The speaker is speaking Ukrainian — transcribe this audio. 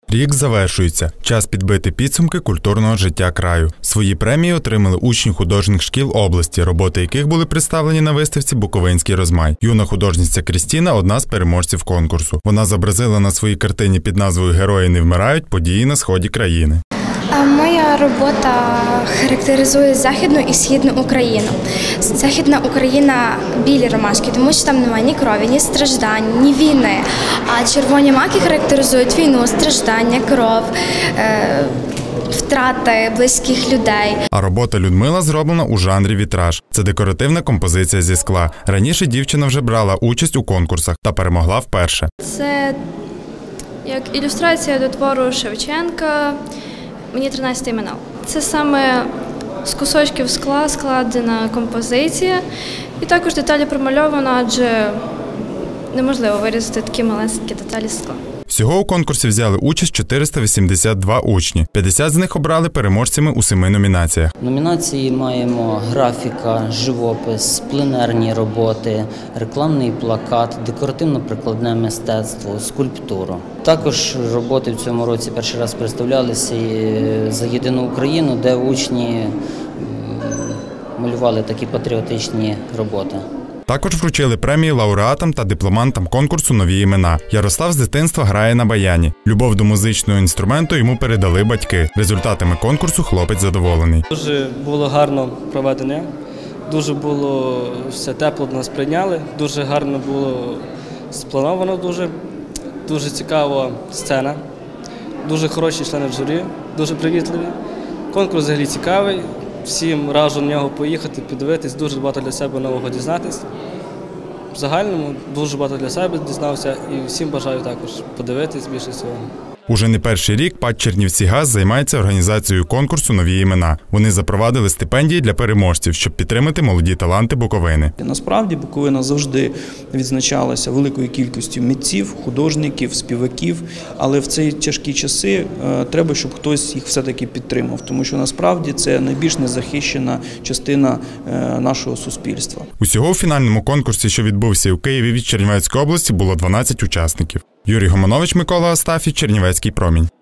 Рік завершується. Час підбити підсумки культурного життя краю. Свої премії отримали учні художніх шкіл області, роботи яких були представлені на виставці «Буковинський розмай». Юна художниця Крістіна – одна з переможців конкурсу. Вона зобразила на своїй картині під назвою «Герої не вмирають» події на сході країни. Моя робота характеризує Західну і Східну Україну. Західна Україна – білі ромашки, тому що там немає ні крові, ні страждань, ні війни. А червоні маки характеризують війну, страждання, кров, втрати близьких людей. А робота Людмила зроблена у жанрі вітраж. Це декоративна композиція зі скла. Раніше дівчина вже брала участь у конкурсах та перемогла вперше. Це як ілюстрація до твору Шевченка «Мені 13 минав». Це саме з кусочків скла складена композиція і також деталі промальовано, адже неможливо вирізати такі маленькі деталі скла. Всього у конкурсі взяли участь 482 учні. 50 з них обрали переможцями у 7 номінаціях. Номінації маємо графіка, живопис, пленерні роботи, рекламний плакат, декоративно-прикладне мистецтво, скульптуру. Також роботи в цьому році перший раз представлялися за єдину Україну, де учні малювали такі патріотичні роботи. Також вручили премії лауреатам та дипломантам конкурсу «Нові імена». Ярослав з дитинства грає на баяні. Любов до музичного інструменту йому передали батьки. Результатами конкурсу хлопець задоволений. Дуже було гарно проведення, дуже було все тепло нас прийняли, дуже гарно було сплановано, дуже цікава сцена, дуже хороші члени журі, дуже привітливі. Конкурс взагалі цікавий. Всім раджу на нього поїхати, подивитись, дуже багато для себе нового дізнатись. В загальному дуже багато для себе дізнався і всім бажаю також подивитись більше всього. Уже не перший рік ПАТ «Чернівцігаз» займається організацією конкурсу «Нові імена». Вони запровадили стипендії для переможців, щоб підтримати молоді таланти Буковини. Насправді Буковина завжди відзначалася великою кількістю митців, художників, співаків, але в ці тяжкі часи треба, щоб хтось їх все-таки підтримав, тому що насправді це найбільш незахищена частина нашого суспільства. Усього у фінальному конкурсі, що відбувся у Києві від Чернівецької області, було 12 учасників. Юрій Гоманович, Микола Астафій, Чернівецький промінь.